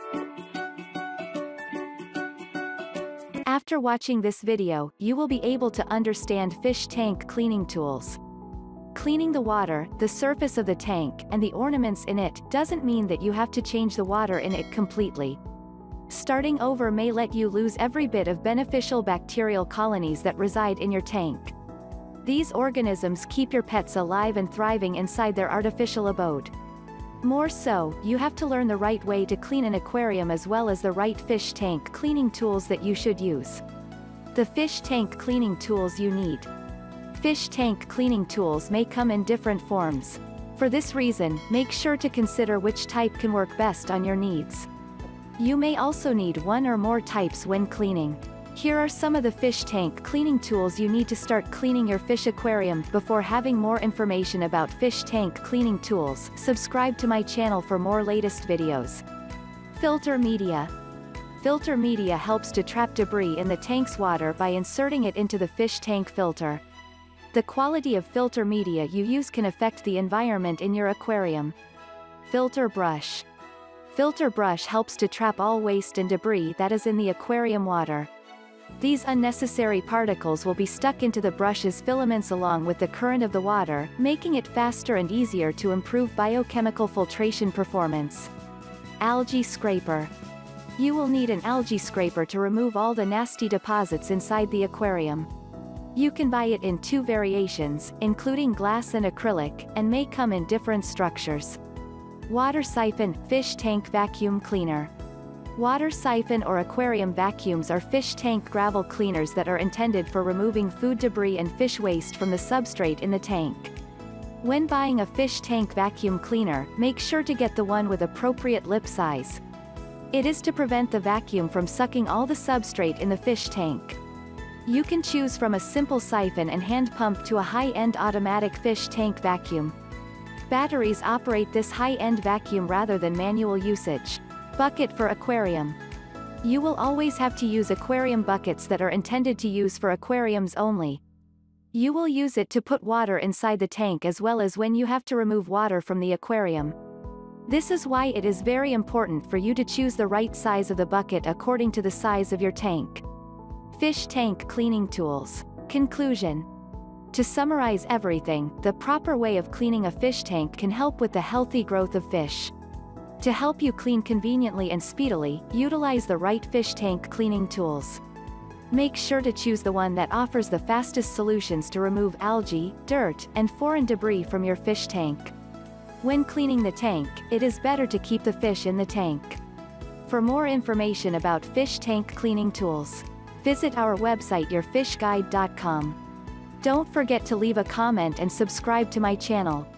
After watching this video, you will be able to understand fish tank cleaning tools. Cleaning the water, the surface of the tank, and the ornaments in it doesn't mean that you have to change the water in it completely. Starting over may let you lose every bit of beneficial bacterial colonies that reside in your tank. These organisms keep your pets alive and thriving inside their artificial abode. More so, you have to learn the right way to clean an aquarium as well as the right fish tank cleaning tools that you should use. The fish tank cleaning tools you need. Fish tank cleaning tools may come in different forms. For this reason, make sure to consider which type can work best on your needs. You may also need one or more types when cleaning. Here are some of the fish tank cleaning tools you need to start cleaning your fish aquarium. Before having more information about fish tank cleaning tools, subscribe to my channel for more latest videos. Filter media. Filter media helps to trap debris in the tank's water by inserting it into the fish tank filter. The quality of filter media you use can affect the environment in your aquarium. Filter brush. Filter brush helps to trap all waste and debris that is in the aquarium water. These unnecessary particles will be stuck into the brush's filaments along with the current of the water, making it faster and easier to improve biochemical filtration performance. Algae scraper. You will need an algae scraper to remove all the nasty deposits inside the aquarium. You can buy it in two variations, including glass and acrylic, and may come in different structures. Water siphon, fish tank vacuum cleaner. Water siphon or aquarium vacuums are fish tank gravel cleaners that are intended for removing food debris and fish waste from the substrate in the tank. When buying a fish tank vacuum cleaner, make sure to get the one with appropriate lip size. It is to prevent the vacuum from sucking all the substrate in the fish tank. You can choose from a simple siphon and hand pump to a high-end automatic fish tank vacuum. Batteries operate this high-end vacuum rather than manual usage. Bucket for aquarium. You will always have to use aquarium buckets that are intended to use for aquariums only. You will use it to put water inside the tank as well as when you have to remove water from the aquarium. This is why it is very important for you to choose the right size of the bucket according to the size of your tank. Fish tank cleaning tools. Conclusion. To summarize everything, the proper way of cleaning a fish tank can help with the healthy growth of fish. To help you clean conveniently and speedily, utilize the right fish tank cleaning tools. Make sure to choose the one that offers the fastest solutions to remove algae, dirt, and foreign debris from your fish tank. When cleaning the tank, it is better to keep the fish in the tank. For more information about fish tank cleaning tools, visit our website yourfishguide.com. Don't forget to leave a comment and subscribe to my channel.